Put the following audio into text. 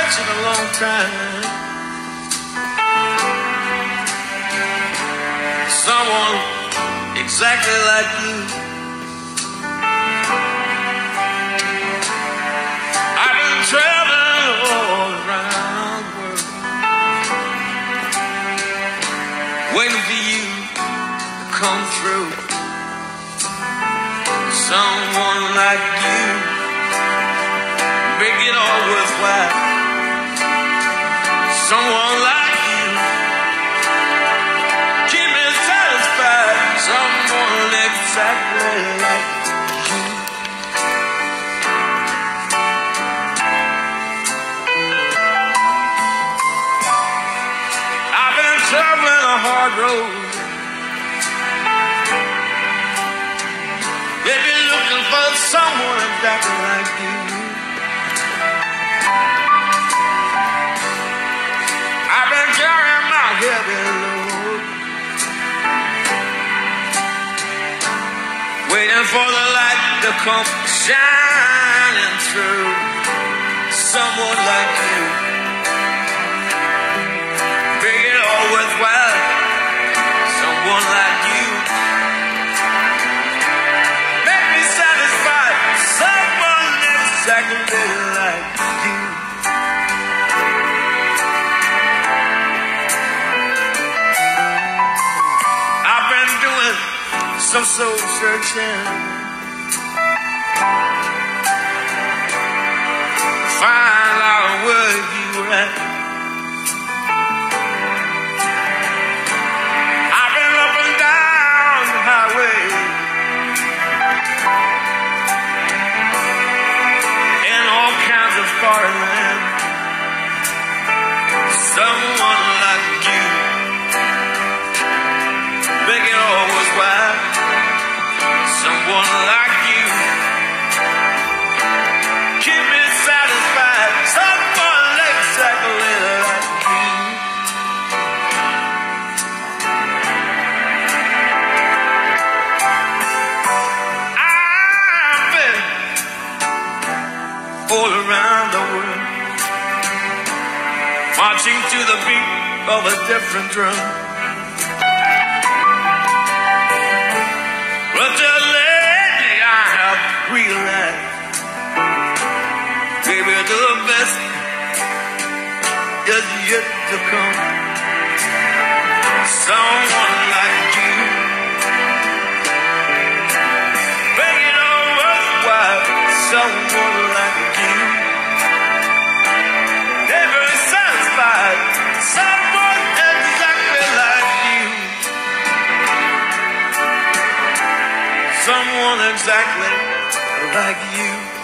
much in a long time. Someone exactly like you. I've been traveling all around the world, waiting for you to come through. Someone like you make it all worthwhile. Someone like you keep me satisfied. Someone exactly like you. I've been traveling a hard road, baby, looking for someone exactly like you. I've been carrying my heavy load, waiting for the light to come shining through. Someone like you, make it all worthwhile. Someone like you, make me satisfied. Someone exactly like you. I've been doing some soul searching, find out where you were at. I've been up and down the highway, in all kinds of foreign land. Someone like you, make it all worthwhile. Someone like you, keep me satisfied. Someone exactly like you. I've been all around the world, marching to the beat of a different drum. But lately I have realized, baby, the best is yet to come. Someone like you, make it all worthwhile. Someone like you, never satisfied. Someone exactly like you. Someone exactly like you.